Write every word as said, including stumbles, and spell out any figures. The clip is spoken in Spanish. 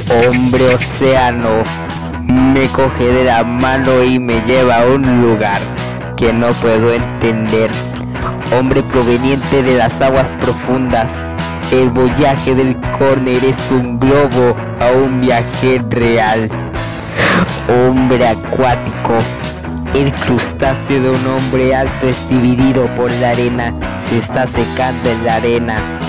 Hombre océano me coge de la mano y me lleva a un lugar que no puedo entender. Hombre proveniente de las aguas profundas, el viaje del córner es un globo a un viaje real. Hombre acuático, el crustáceo de un hombre alto es dividido por la arena, se está secando en la arena.